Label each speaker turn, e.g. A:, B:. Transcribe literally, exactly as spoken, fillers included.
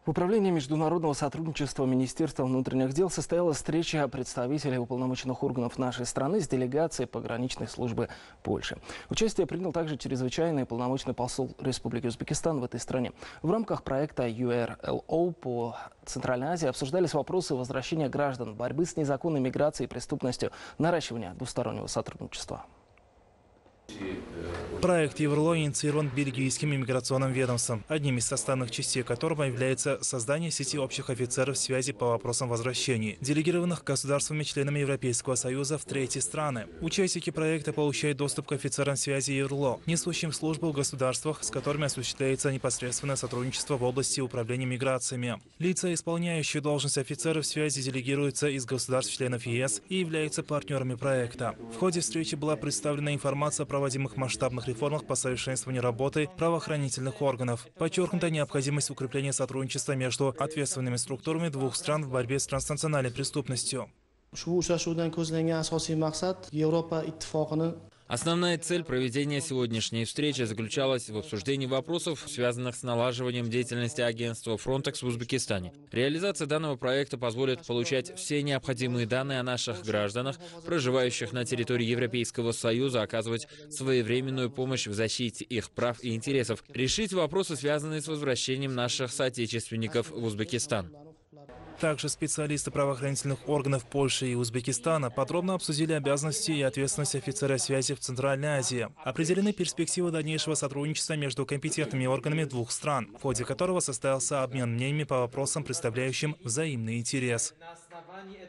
A: В Управлении международного сотрудничества Министерства внутренних дел состоялась встреча представителей уполномоченных органов нашей страны с делегацией пограничной службы Польши. Участие принял также чрезвычайный полномочный посол Республики Узбекистан в этой стране. В рамках проекта ю эр эл о по Центральной Азии обсуждались вопросы возвращения граждан, борьбы с незаконной миграцией и преступностью, наращивания двустороннего сотрудничества.
B: Проект Еврло инициирован бельгийским иммиграционным ведомством, одним из составных частей которого является создание сети общих офицеров связи по вопросам возвращений, делегированных государствами-членами Европейского Союза в третьи страны. Участники проекта получают доступ к офицерам связи Еврло, несущим службу в государствах, с которыми осуществляется непосредственное сотрудничество в области управления миграциями. Лица, исполняющие должность офицеров связи, делегируются из государств-членов е эс и являются партнерами проекта. В ходе встречи была представлена информация о проводимых масштабных реформах по совершенствованию работы правоохранительных органов. Подчеркнута необходимость укрепления сотрудничества между ответственными структурами двух стран в борьбе с транснациональной преступностью.
C: Основная цель проведения сегодняшней встречи заключалась в обсуждении вопросов, связанных с налаживанием деятельности агентства Frontex в Узбекистане. Реализация данного проекта позволит получать все необходимые данные о наших гражданах, проживающих на территории Европейского Союза, оказывать своевременную помощь в защите их прав и интересов, решить вопросы, связанные с возвращением наших соотечественников в Узбекистан.
B: Также специалисты правоохранительных органов Польши и Узбекистана подробно обсудили обязанности и ответственность офицера связи в Центральной Азии. Определены перспективы дальнейшего сотрудничества между компетентными органами двух стран, в ходе которого состоялся обмен мнениями по вопросам, представляющим взаимный интерес.